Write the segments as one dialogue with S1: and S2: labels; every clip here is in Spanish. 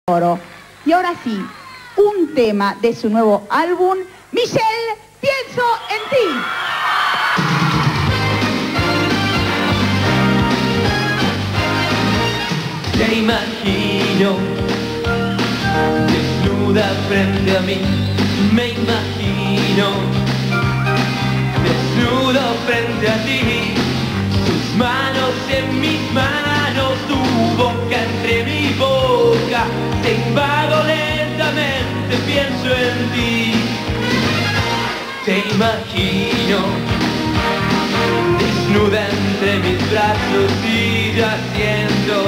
S1: Oro. Y ahora sí, un tema de su nuevo álbum, Michelle, pienso en ti.
S2: Te imagino desnuda frente a mí, me imagino desnudo frente a ti, tus manos en mis manos, tu boca entre mi boca, te invado lentamente, pienso en ti. Te imagino desnuda entre mis brazos y yo haciendo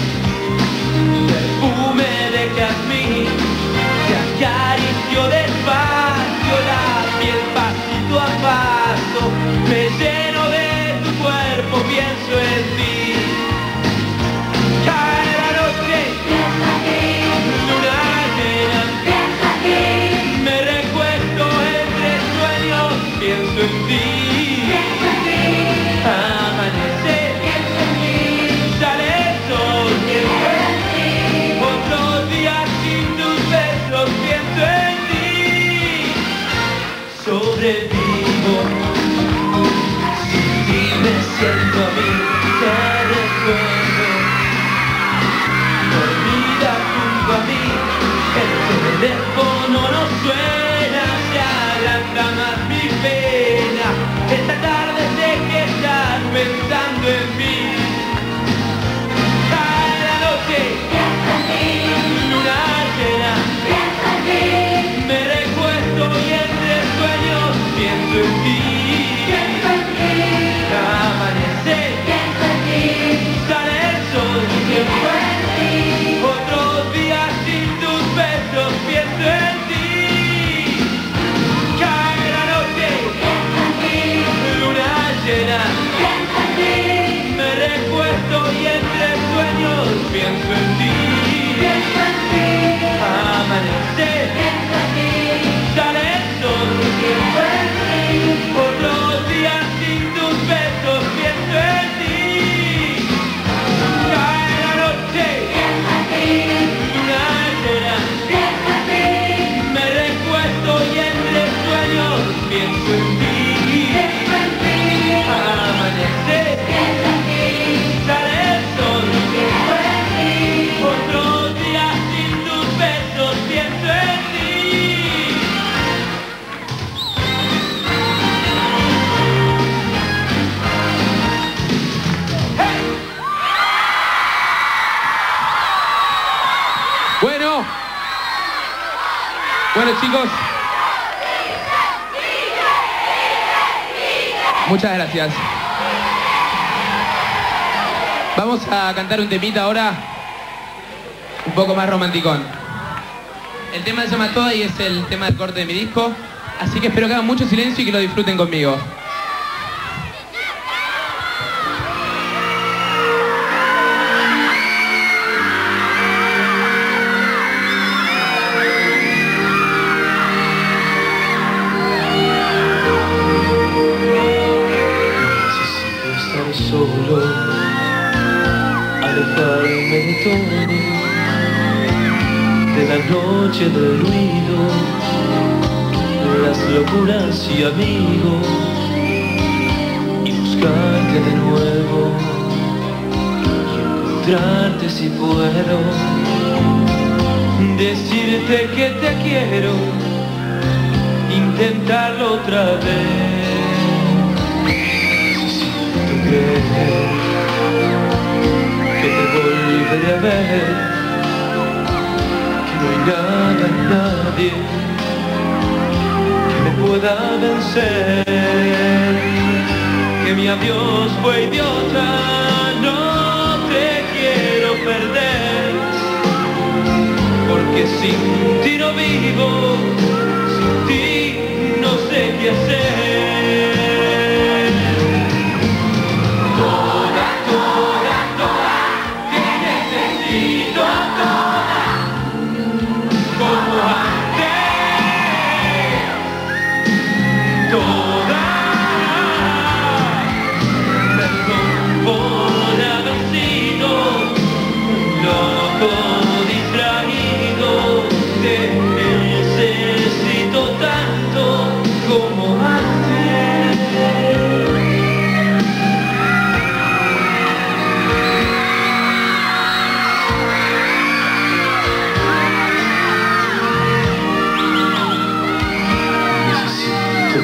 S2: perfume de jazmín, te acaricio despacio la piel pasito a paso, me lleno de tu cuerpo, pienso en ti. Cae la noche, pienso en ti, luna llena, pienso en ti, me recuesto entre sueños, pienso en ti. Amanece, pienso en ti, sale el sol, pienso en ti, otros días sin tus besos, pienso en ti. Sobrevivo, sin ti me siento a mí, te recuerdo, dormida junto a mí, el teléfono no suena, se agranda más mi pena, esta tarde sé que estás pensando en mí. Cae la noche, pienso en ti, luna llena, pienso en ti, me recuesto y entre sueños pienso en ti. Pienso en ti, amanece, pienso en ti, sale el sol, pienso en ti, otros días sin tus besos, pienso en ti. Cae la noche, pienso en ti, luna llena, pienso en ti, me recuesto y entre sueños pienso en ti. Pienso en ti, amanece, pienso en ti, sale el sol, pienso en ti, otros días sin tus besos, pienso en ti. Cae la noche, pienso en ti, luna llena, pienso en ti, me recuesto y entre sueños pienso en ti. Pienso en ti, amanece, pienso en ti, sale el sol, pienso en ti, otros días sin tus besos, pienso en ti.
S3: Bueno chicos, muchas gracias. Vamos a cantar un temita ahora un poco más romanticón. El tema se llama Toda y es el tema del corte de mi disco, así que espero que hagan mucho silencio y que lo disfruten conmigo.
S2: Solo, alejarme de todo, de la noche, del ruido, de las locuras y amigos, y buscarte de nuevo, y encontrarte si puedo, decirte que te quiero, intentarlo otra vez. Que te volveré a ver, que no hay nada, nadie que me pueda vencer, que mi adiós fue idiota, no te quiero perder, porque sin ti no vivo, sin ti no sé qué hacer. Perdón por haber sido un loco distraído.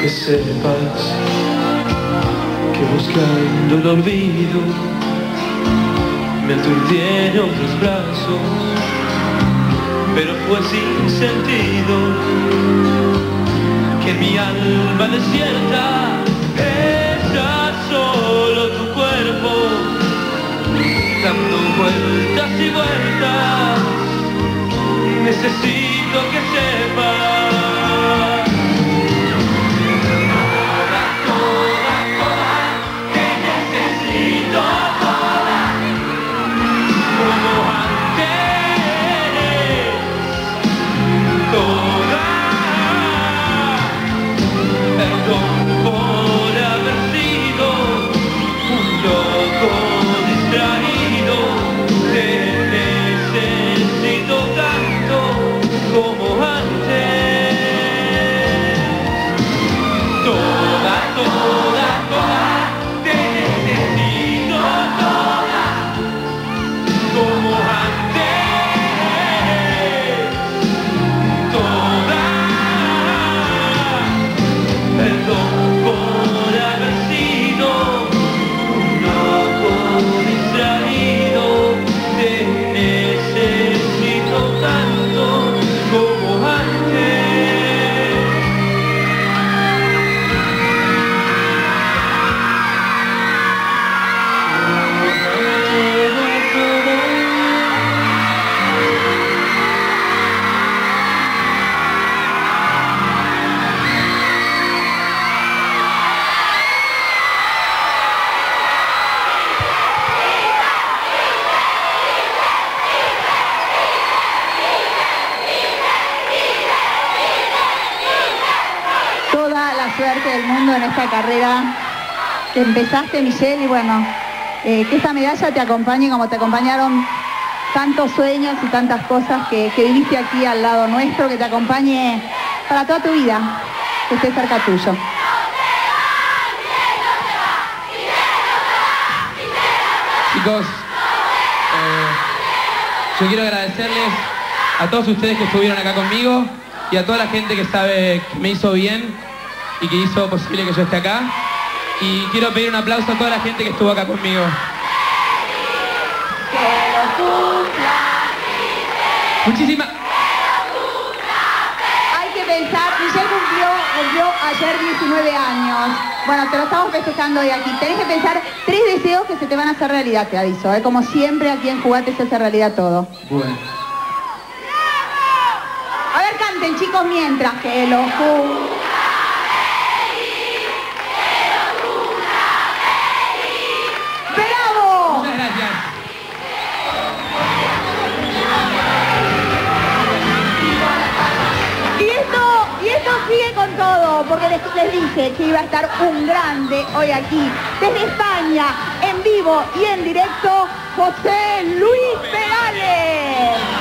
S2: que sepas que buscando el olvido me aturdí en otros brazos, pero fue sin sentido que mi alma desierta era solo tu cuerpo dando vueltas y vueltas. Necesito que sepas
S1: suerte del mundo en esta carrera que empezaste, Michelle, y bueno, que esta medalla te acompañe como te acompañaron tantos sueños y tantas cosas que viviste aquí al lado nuestro, que te acompañe para toda tu vida, que esté cerca tuyo.
S3: Chicos, yo quiero agradecerles a todos ustedes que estuvieron acá conmigo y a toda la gente que sabe que me hizo bien y que hizo posible que yo esté acá. Y quiero pedir un aplauso a toda la gente que estuvo acá conmigo. Muchísimas.
S1: Hay que pensar, Michelle cumplió ayer 19 años. Bueno, te lo estamos festejando hoy aquí. Tenés que pensar 3 deseos que se te van a hacer realidad, te aviso. Como siempre aquí en Jugate se hace realidad todo.
S3: Bueno.
S1: A ver, canten, chicos, mientras que lo juro. Sigue con todo, porque les dije que iba a estar un grande hoy aquí, desde España, en vivo y en directo, José Luis Perales.